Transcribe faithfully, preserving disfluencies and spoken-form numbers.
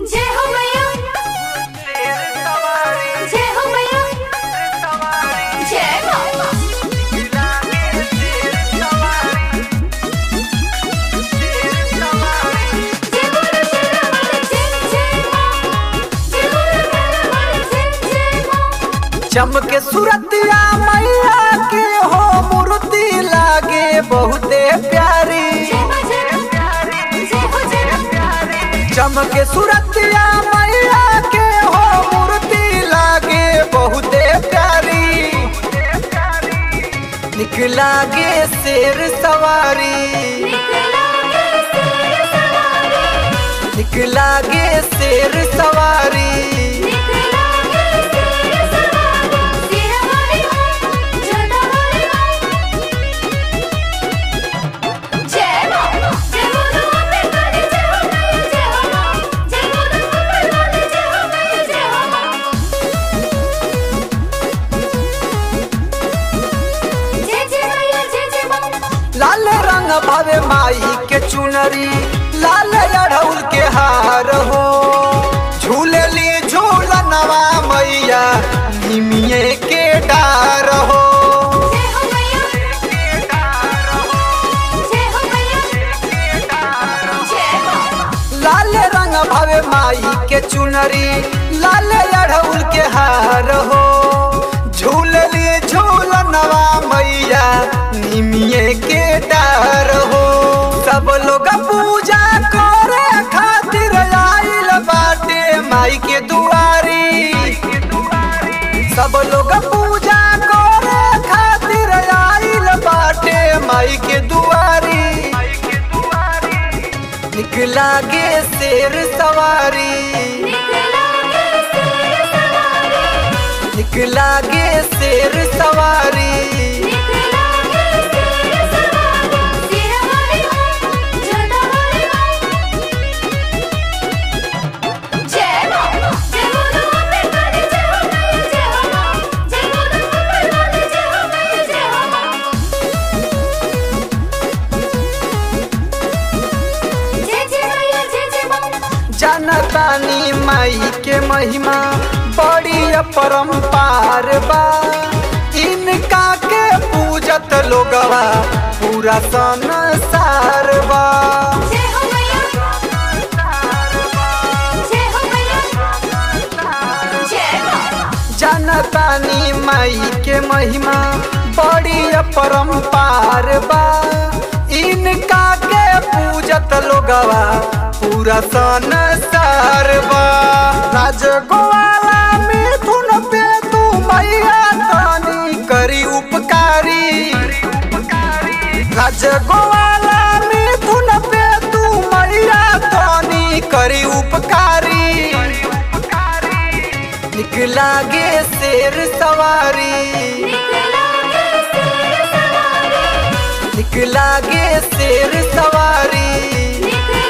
जय हो मैया, जय हो मैया, जय माता। चमके सूरतिया मैया के हो मूर्ति लागे बहुते प्यारी। चमके सूरतिया मैया के हो मूर्ति लागे बहुते प्यारी। निकला गे शेर सवारी, निकला गे शेर सवारी। लाल रंग भावे माई के चुनरी, लाल अड़हुल के हार हो। झूलली झूलनवा मैया निमिये के डार हो। लाल रंग भावे माई के चुनरी, लाल अड़हुल के हार हो। झूलली झूलनवा मैया निमिये के डार हो। सब लोग पूजा करे खातिर आइल बाटे माई के दुआरी। सब लोग पूजा करे खातिर आइल बाटे माई के दुआरी। निकला गे शेर सवारी, निकला गे शेर सवारी। जनतानी माई के महिमा बड़ी अपरंपार बा। इनका के पूजत लोगवा पूरा संसार बा। जनतानी माई के महिमा बड़ी अपरंपार बा। इनका के पूजत लोगवा पूरा संसार बा। राजगोवाला मिथुन पे तू मैया तानी करी उपकारी। राजगोवाला मिथुन पे तू मैया तानी करी उपकारी। निकला गे शेर सवारी, निकला गे शेर सवारी।